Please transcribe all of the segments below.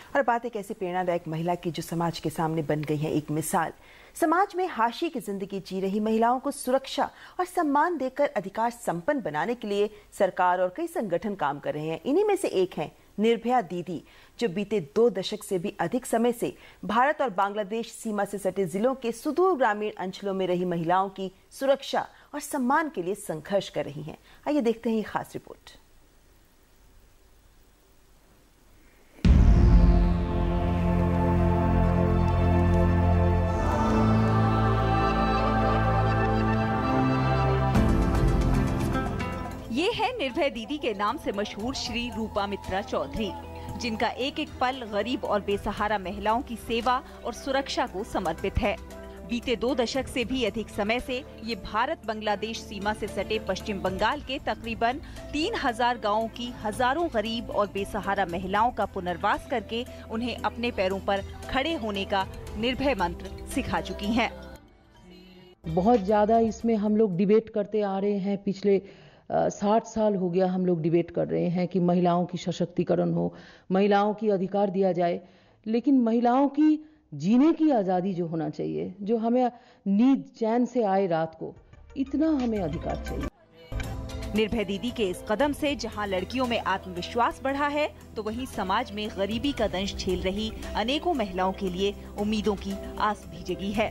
और बात एक ऐसी प्रेरणादायक महिला की जो समाज के सामने बन गई है एक मिसाल। समाज में हाशिए की जिंदगी जी रही महिलाओं को सुरक्षा और सम्मान देकर अधिकार संपन्न बनाने के लिए सरकार और कई संगठन काम कर रहे हैं। इन्हीं में से एक है निर्भया दीदी, जो बीते 2 दशक से भी अधिक समय से भारत और बांग्लादेश सीमा से सटे जिलों के सुदूर ग्रामीण अंचलों में रही महिलाओं की सुरक्षा और सम्मान के लिए संघर्ष कर रही हैं। आइए देखते हैं ये खास रिपोर्ट। ये है निर्भया दीदी के नाम से मशहूर श्री रूपा मित्रा चौधरी, जिनका एक एक पल गरीब और बेसहारा महिलाओं की सेवा और सुरक्षा को समर्पित है। बीते 2 दशक से भी अधिक समय से ये भारत बांग्लादेश सीमा से सटे पश्चिम बंगाल के तकरीबन 3000 गांवों की हजारों गरीब और बेसहारा महिलाओं का पुनर्वास करके उन्हें अपने पैरों पर खड़े होने का निर्भय मंत्र सिखा चुकी हैं। बहुत ज्यादा इसमें हम लोग डिबेट करते आ रहे हैं। पिछले 60 साल हो गया हम लोग डिबेट कर रहे हैं कि महिलाओं की सशक्तिकरण हो, महिलाओं की अधिकार दिया जाए, लेकिन महिलाओं की जीने की आज़ादी जो होना चाहिए, जो हमें नींद चैन से आए रात को, इतना हमें अधिकार चाहिए। निर्भया दीदी के इस कदम से जहां लड़कियों में आत्मविश्वास बढ़ा है, तो वहीं समाज में गरीबी का दंश झेल रही अनेकों महिलाओं के लिए उम्मीदों की आस भी जगी है।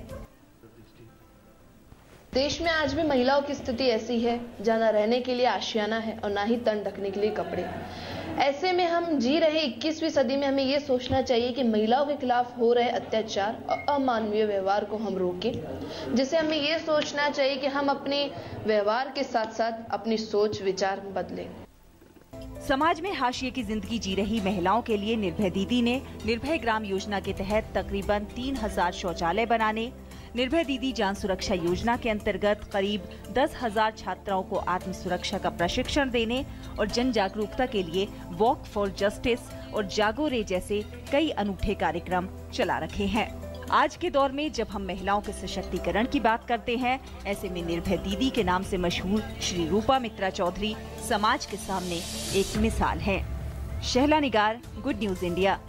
देश में आज भी महिलाओं की स्थिति ऐसी है जहाँ न रहने के लिए आशियाना है और ना ही तन ढकने के लिए कपड़े। ऐसे में हम जी रहे 21वीं सदी में हमें ये सोचना चाहिए कि महिलाओं के खिलाफ हो रहे अत्याचार और अमानवीय व्यवहार को हम रोकें, जिसे हमें ये सोचना चाहिए कि हम अपने व्यवहार के साथ साथ अपनी सोच विचार बदलें। समाज में हाशिए की जिंदगी जी रही महिलाओं के लिए निर्भया दीदी ने निर्भय ग्राम योजना के तहत तकरीबन 3000 शौचालय बनाने, निर्भया दीदी जान सुरक्षा योजना के अंतर्गत करीब 10,000 छात्राओं को आत्म सुरक्षा का प्रशिक्षण देने और जन जागरूकता के लिए वॉक फॉर जस्टिस और जागो रे जैसे कई अनूठे कार्यक्रम चला रखे हैं। आज के दौर में जब हम महिलाओं के सशक्तिकरण की बात करते हैं, ऐसे में निर्भया दीदी के नाम से मशहूर श्री रूपा मित्रा चौधरी समाज के सामने एक मिसाल है। Shehla Nigar, good news India.